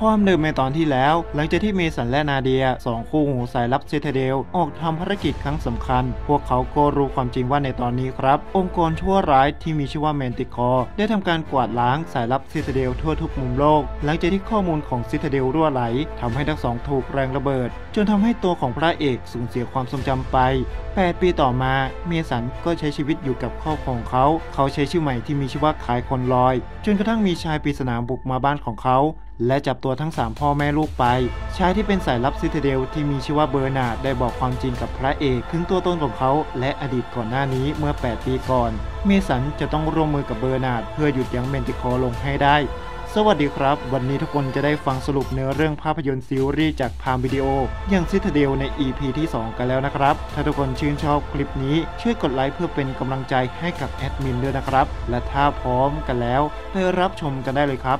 ความเดิมในตอนที่แล้วหลังจากที่เมสันและนาเดียสองคู่หูสายลับซิตาเดลออกทำภารกิจครั้งสำคัญพวกเขาก็รู้ความจริงว่าในตอนนี้ครับองค์กรชั่วร้ายที่มีชื่อว่าแมนติคอร์ได้ทำการกวาดล้างสายลับซิตาเดลทั่วทุกมุมโลกหลังจากที่ข้อมูลของซิตาเดลรั่วไหลทำให้ทั้งสองถูกแรงระเบิดจนทำให้ตัวของพระเอกสูญเสียความทรงจำไป8 ปีต่อมาเมสันก็ใช้ชีวิตอยู่กับครอบครัวของเขาใช้ชื่อใหม่ที่มีชื่อว่าขายคนลอยจนกระทั่งมีชายปริศนาบุกมาบ้านของเขาและจับตัวทั้ง3พ่อแม่ลูกไปชายที่เป็นสายลับซิตาเดลที่มีชื่อว่าเบอร์นาร์ดได้บอกความจริงกับพระเอกถึงตัวตนของเขาและอดีตก่อนหน้านี้เมื่อ8 ปีก่อนเมสันจะต้องร่วมมือกับเบอร์นาร์ดเพื่อหยุดยั้งแมนติคอร์ลงให้ได้สวัสดีครับวันนี้ทุกคนจะได้ฟังสรุปเนื้อเรื่องภาพยนตร์ซีรีส์จากพามวิดีโออย่างซิตาเดลใน EP ที่ 2 กันแล้วนะครับถ้าทุกคนชื่นชอบคลิปนี้ช่วยกดไลค์เพื่อเป็นกำลังใจให้กับแอดมินด้วยนะครับและถ้าพร้อมกันแล้วไปรับชมกันได้เลยครับ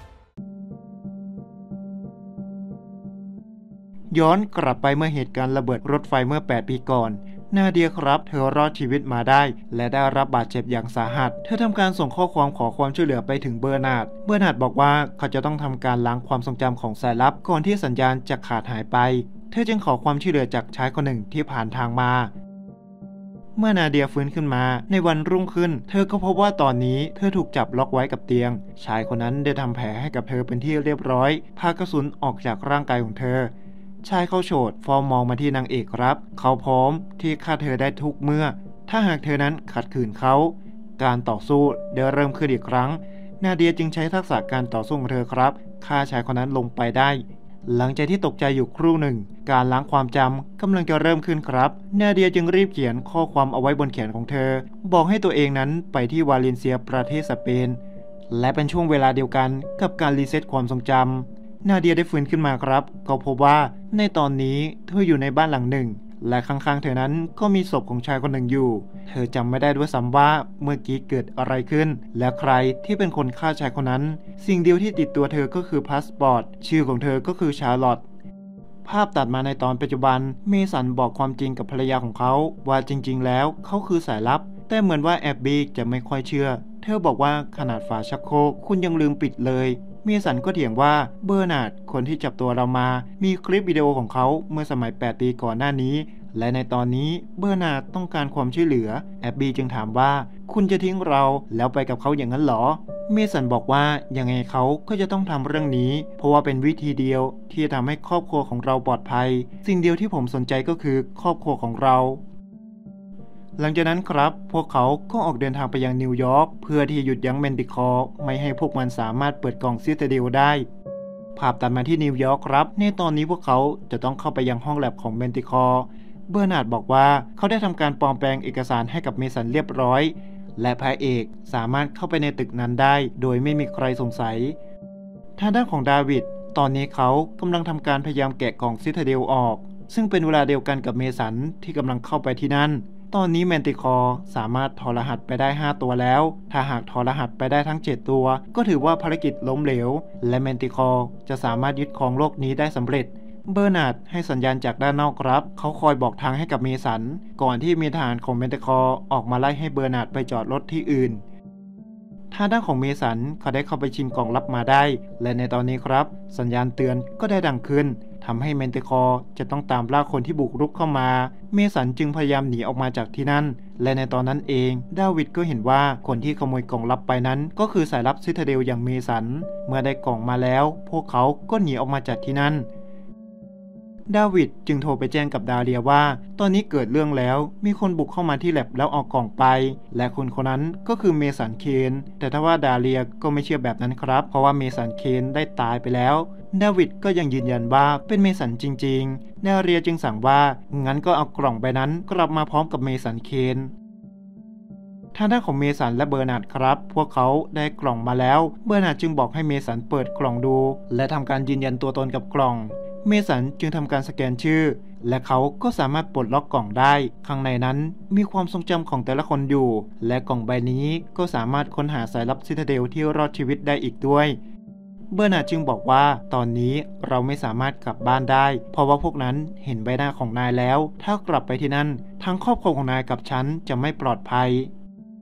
ย้อนกลับไปเมื่อเหตุการณ์ระเบิดรถไฟเมื่อ8 ปีก่อนนาเดียครับเธอรอดชีวิตมาได้และได้รับบาดเจ็บอย่างสาหัสเธอทำการส่งข้อความขอความช่วยเหลือไปถึงเบอร์นาร์ดบอกว่าเขาจะต้องทำการล้างความทรงจำของสายลับก่อนที่สัญญาณจะขาดหายไปเธอจึงขอความช่วยเหลือจากชายคนหนึ่งที่ผ่านทางมาเมื่อนาเดียฟื้นขึ้นมาในวันรุ่งขึ้นเธอก็พบว่าตอนนี้เธอถูกจับล็อกไว้กับเตียงชายคนนั้นได้ทำแผลให้กับเธอเป็นที่เรียบร้อยพากระสุนออกจากร่างกายของเธอชายเขาโฉดฟอร์มมองมาที่นางเอกครับเขาพร้อมที่ฆ่าเธอได้ทุกเมื่อถ้าหากเธอนั้นขัดขืนเขาการต่อสู้ได้เริ่มขึ้นอีกครั้งนาเดียจึงใช้ทักษะการต่อสู้ของเธอครับฆ่าชายคนนั้นลงไปได้หลังจากที่ตกใจอยู่ครู่หนึ่งการล้างความจำกำลังจะเริ่มขึ้นครับนาเดียจึงรีบเขียนข้อความเอาไว้บนแขนของเธอบอกให้ตัวเองนั้นไปที่วาเลนเซียประเทศสเปนและเป็นช่วงเวลาเดียวกันกับการรีเซ็ตความทรงจำนาเดียได้ฟื้นขึ้นมาครับก็พบว่าในตอนนี้เธออยู่ในบ้านหลังหนึ่งและข้างๆเธอนั้นก็มีศพของชายคนหนึ่งอยู่เธอจำไม่ได้ด้วยซ้ำว่าเมื่อกี้เกิดอะไรขึ้นและใครที่เป็นคนฆ่าชายคนนั้นสิ่งเดียวที่ติดตัวเธอก็คือพาสปอร์ตชื่อของเธอก็คือชาร์ลอตภาพตัดมาในตอนปัจจุบันเมสันบอกความจริงกับภรรยาของเขาว่าจริงๆแล้วเขาคือสายลับแต่เหมือนว่าแอบบี้จะไม่ค่อยเชื่อเธอบอกว่าขนาดฝาชักโครกคุณยังลืมปิดเลยเมสันก็เถียงว่าเบอร์นาร์ดคนที่จับตัวเรามามีคลิปวิดีโอของเขาเมื่อสมัย8 ปีก่อนหน้านี้และในตอนนี้เบอร์นาร์ดต้องการความช่วยเหลือแอบบี้จึงถามว่าคุณจะทิ้งเราแล้วไปกับเขาอย่างนั้นหรอเมสันบอกว่ายังไงเขาก็จะต้องทำเรื่องนี้เพราะว่าเป็นวิธีเดียวที่จะทำให้ครอบครัวของเราปลอดภัยสิ่งเดียวที่ผมสนใจก็คือครอบครัวของเราหลังจากนั้นครับพวกเขาก็ออกเดินทางไปยังนิวยอร์กเพื่อที่หยุดยั้งแมนติคอร์ไม่ให้พวกมันสามารถเปิดกล่องซิตาเดลได้ภาพตัดมาที่นิวยอร์กครับในตอนนี้พวกเขาจะต้องเข้าไปยังห้องแลบของแมนติคอร์เบอร์นาร์ดบอกว่าเขาได้ทำการปลอมแปลงเอกสารให้กับเมสันเรียบร้อยและพระเอกสามารถเข้าไปในตึกนั้นได้โดยไม่มีใครสงสัยทางด้านของดาวิดตอนนี้เขากำลังทำการพยายามแกะกล่องซิตาเดลออกซึ่งเป็นเวลาเดียวกันกับเมสันที่กำลังเข้าไปที่นั่นตอนนี้แมนติคอร์สามารถถอดรหัสไปได้5 ตัวแล้วถ้าหากถอดรหัสไปได้ทั้ง7 ตัวก็ถือว่าภารกิจล้มเหลวและแมนติคอร์จะสามารถยึดครองโลกนี้ได้สำเร็จเบอร์นาร์ดให้สัญญาณจากด้านนอกครับเขาคอยบอกทางให้กับเมสันก่อนที่มีทหารของแมนติคอร์ออกมาไล่ให้เบอร์นาร์ดไปจอดรถที่อื่นทางด้านของเมสันเขาได้เข้าไปชิงกล่องลับมาได้และในตอนนี้ครับสัญญาณเตือนก็ได้ดังขึ้นทำให้แมนติคอร์จะต้องตามล่าคนที่บุกรุกเข้ามาเมสันจึงพยายามหนีออกมาจากที่นั่นและในตอนนั้นเองดาวิดก็เห็นว่าคนที่ขโมยกล่องลับไปนั้นก็คือสายลับซิตาเดลอย่างเมสันเมื่อได้กล่องมาแล้วพวกเขาก็หนีออกมาจากที่นั่นดาวิดจึงโทรไปแจ้งกับดาเลียว่าตอนนี้เกิดเรื่องแล้วมีคนบุกเข้ามาที่แลบแล้วเอากล่องไปและคนคนนั้นก็คือเมสันเคนแต่ถ้าว่าดาเลียก็ไม่เชื่อแบบนั้นครับเพราะว่าเมสันเคนได้ตายไปแล้วดาวิดก็ยังยืนยันว่าเป็นเมสันจริงๆดาเลียจึงสั่งว่างั้นก็เอากล่องใบนั้นกลับมาพร้อมกับเมสันเคนทางด้านของเมสันและเบอร์นาร์ดครับพวกเขาได้กล่องมาแล้วเบอร์นาร์ดจึงบอกให้เมสันเปิดกล่องดูและทำการยืนยันตัวตนกับกล่องเมสันจึงทำการสแกนชื่อและเขาก็สามารถปลดล็อกกล่องได้ข้างในนั้นมีความทรงจำของแต่ละคนอยู่และกล่องใบนี้ก็สามารถค้นหาสายลับซิตาเดลที่รอดชีวิตได้อีกด้วยเบอร์นาร์ดจึงบอกว่าตอนนี้เราไม่สามารถกลับบ้านได้เพราะว่าพวกนั้นเห็นใบหน้าของนายแล้วถ้ากลับไปที่นั่นทั้งครอบครัวของนายกับฉันจะไม่ปลอดภัย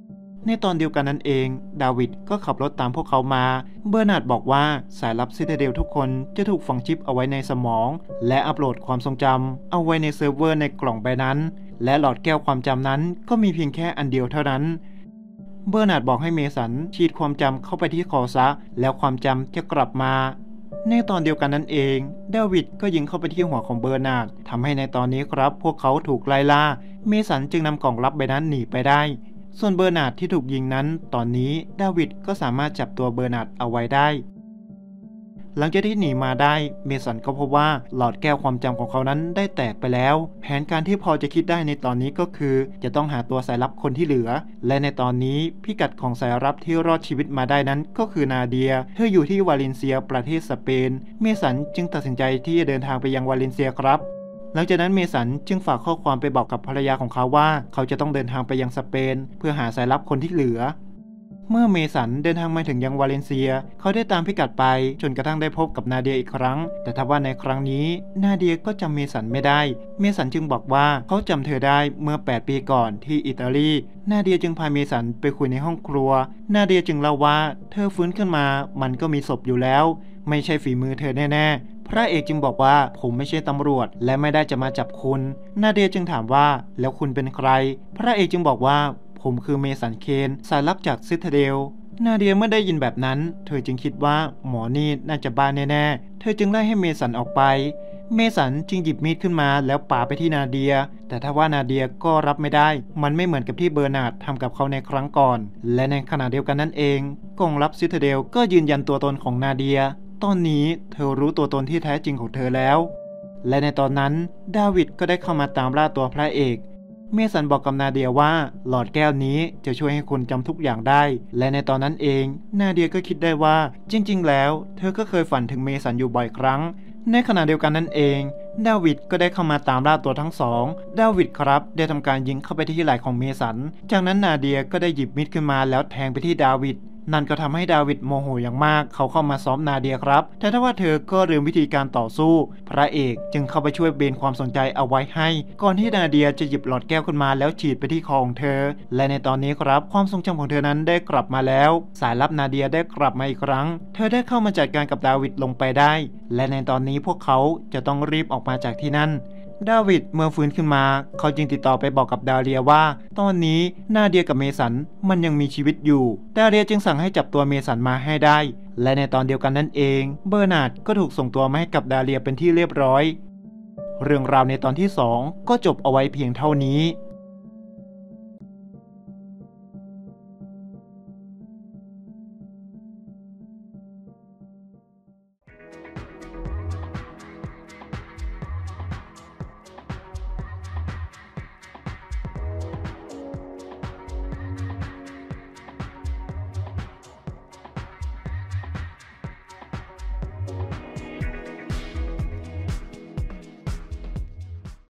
ในตอนเดียวกันนั้นเองดาวิดก็ขับรถตามพวกเขามาเบอร์นาร์ดบอกว่าสายลับซิตาเดลทุกคนจะถูกฝังชิปเอาไว้ในสมองและอัปโหลดความทรงจำเอาไว้ในเซิร์ฟเวอร์ในกล่องใบนั้นและหลอดแก้วความจำนั้นก็มีเพียงแค่อันเดียวเท่านั้นเบอร์นาร์ดบอกให้เมสันฉีดความจำเข้าไปที่คอซะแล้วความจำจะกลับมาในตอนเดียวกันนั้นเองดาวิดก็ยิงเข้าไปที่หัวของเบอร์นาร์ดทำให้ในตอนนี้ครับพวกเขาถูกไล่ล่าเมสันจึงนำกล่องลับใบนั้นหนีไปได้ส่วนเบอร์นาร์ดที่ถูกยิงนั้นตอนนี้ดาวิดก็สามารถจับตัวเบอร์นาร์ดเอาไว้ได้หลังจากที่หนีมาได้เมสันก็พบว่าหลอดแก้วความจำของเขานั้นได้แตกไปแล้วแผนการที่พอจะคิดได้ในตอนนี้ก็คือจะต้องหาตัวสายลับคนที่เหลือและในตอนนี้พิกัดของสายลับที่รอดชีวิตมาได้นั้นก็คือนาเดียเธออยู่ที่วาเลนเซียประเทศสเปนเมสันจึงตัดสินใจที่จะเดินทางไปยังวาเลนเซียครับหลังจากนั้นเมสันจึงฝากข้อความไปบอกกับภรรยาของเขาว่าเขาจะต้องเดินทางไปยังสเปนเพื่อหาสายลับคนที่เหลือเมื่อเมสันเดินทางมาถึงยังวาเลนเซียเขาได้ตามพิกัดไปจนกระทั่งได้พบกับนาเดียอีกครั้งแต่ทว่าในครั้งนี้นาเดียก็จำเมสันไม่ได้เมสันจึงบอกว่าเขาจำเธอได้เมื่อ8 ปีก่อนที่อิตาลีนาเดียจึงพาเมสันไปคุยในห้องครัวนาเดียจึงเล่าว่าเธอฟื้นขึ้นมามันก็มีศพอยู่แล้วไม่ใช่ฝีมือเธอแน่ๆพระเอกจึงบอกว่าผมไม่ใช่ตำรวจและไม่ได้จะมาจับคุณนาเดียจึงถามว่าแล้วคุณเป็นใครพระเอกจึงบอกว่าผมคือเมสันเคนสายลับจากซิตาเดลนาเดียเมื่อได้ยินแบบนั้นเธอจึงคิดว่าหมอนี่น่าจะบ้าแน่ๆเธอจึงไล่ให้เมสันออกไปเมสันจึงหยิบมีดขึ้นมาแล้วปาไปที่นาเดียแต่ถ้าว่านาเดียก็รับไม่ได้มันไม่เหมือนกับที่เบอร์นาร์ดทำกับเขาในครั้งก่อนและในขณะเดียวกันนั่นเองกองลับซิตาเดลก็ยืนยันตัวตนของนาเดียตอนนี้เธอรู้ตัวตนที่แท้จริงของเธอแล้วและในตอนนั้นดาวิดก็ได้เข้ามาตามล่าตัวพระเอกเมสันบอกกับนาเดียว่าหลอดแก้วนี้จะช่วยให้คุณจำทุกอย่างได้และในตอนนั้นเองนาเดียก็คิดได้ว่าจริงๆแล้วเธอก็เคยฝันถึงเมสันอยู่บ่อยครั้งในขณะเดียวกันนั่นเองดาวิดก็ได้เข้ามาตามล่าตัวทั้งสองดาวิดครับได้ทำการยิงเข้าไปที่ไหล่ของเมสันจากนั้นนาเดียก็ได้หยิบมีดขึ้นมาแล้วแทงไปที่ดาวิดนั่นก็ทำให้ดาวิดโมโหอย่างมากเขาเข้ามาซ้อมนาเดียครับแต่ถ้าว่าเธอก็ลืมวิธีการต่อสู้พระเอกจึงเข้าไปช่วยเบนความสนใจเอาไว้ให้ก่อนที่นาเดียจะหยิบหลอดแก้วขึ้นมาแล้วฉีดไปที่คอของเธอและในตอนนี้ครับความทรงจำของเธอนั้นได้กลับมาแล้วสายลับนาเดียได้กลับมาอีกครั้งเธอได้เข้ามาจัดการกับดาวิดลงไปได้และในตอนนี้พวกเขาจะต้องรีบออกมาจากที่นั่นดาวิดเมื่อฟื้นขึ้นมาเขาจึงติดต่อไปบอกกับดาเลียว่าตอนนี้นาเดียกับเมสันมันยังมีชีวิตอยู่ดาเลียจึงสั่งให้จับตัวเมสันมาให้ได้และในตอนเดียวกันนั่นเองเบอร์นาร์ดก็ถูกส่งตัวมาให้กับดาเลียเป็นที่เรียบร้อยเรื่องราวในตอนที่2ก็จบเอาไว้เพียงเท่านี้